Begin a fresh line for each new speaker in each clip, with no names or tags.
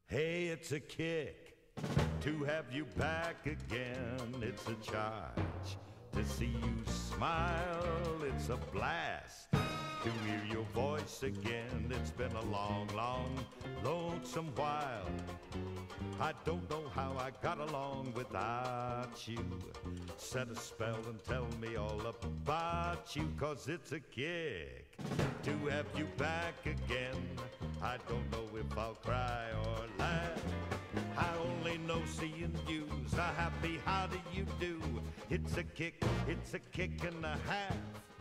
Hey, it's a kick to have you back again. It's a charge to see you smile. It's a blast to hear your voice again. It's been a long, long, lonesome while. I don't know how I got along without you. Set a spell and tell me all about you, 'cause it's a kick to have you back again. I don't know if I'll cry or laugh. I only know seeing you's a happy how do you do. It's a kick and a half.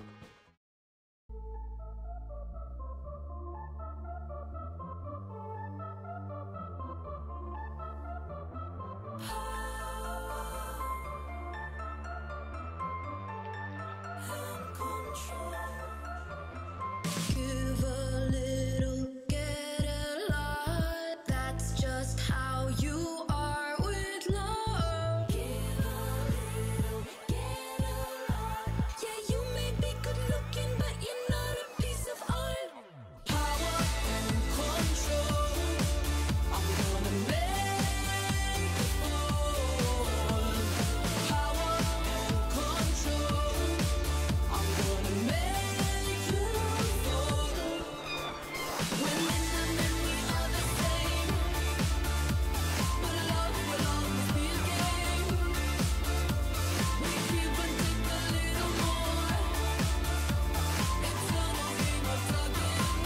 Give a little, get a lot. That's just how you are with love. Give a little, get a lot. Yeah, you may be good looking, but you're not a piece of art. Power and control. I'm gonna make you fall. Power and control. I'm gonna make you fall. Women and men, we are the same, but love will always be a game. We give and take a little more. Eternal game of tug and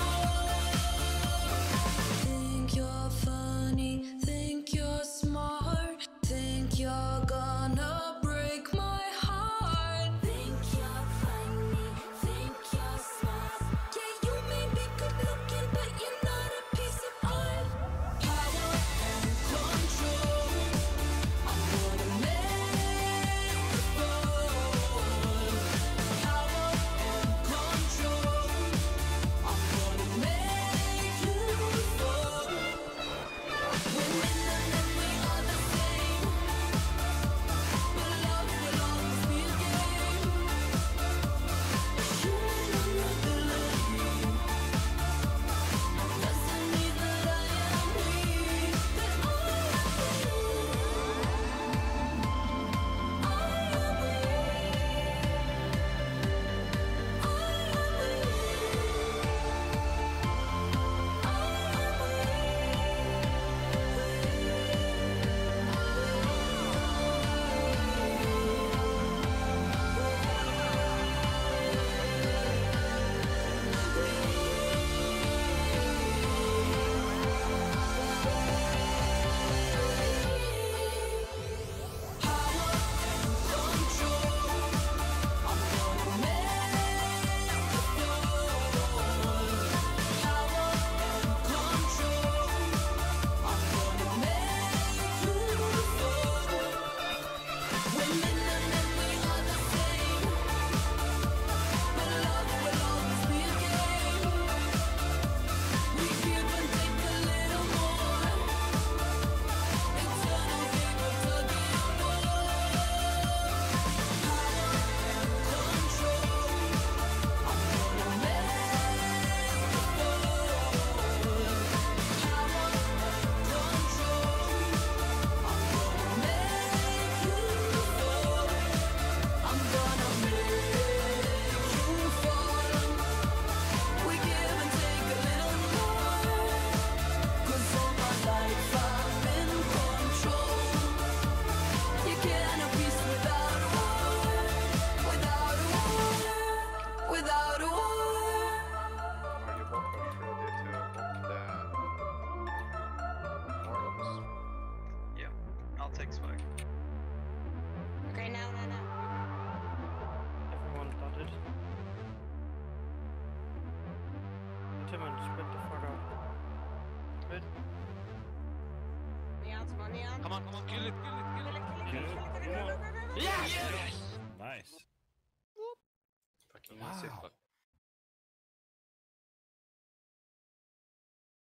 war. Think you're funny, think you're smart, think you're gonna break my heart. Think you're funny, think you're smart. Yeah, you may be good looking, but you're not a piece of art. Power and control. I'm gonna make you fall. Power and control. I'm gonna make you fall. Women and men, we are the same, but love will always be a game. Human vulnerability doesn't mean that I am weak, that I am weak. I am without a war.
Are you both ready to book the mortals?
Yeah, I'll take swag.
Okay, now.
Everyone dotted. Timon, split the fuck up. Split.
Neon's on neon.
Come on, kill it.
Yes!
Nice.
Fucking easy, fuck.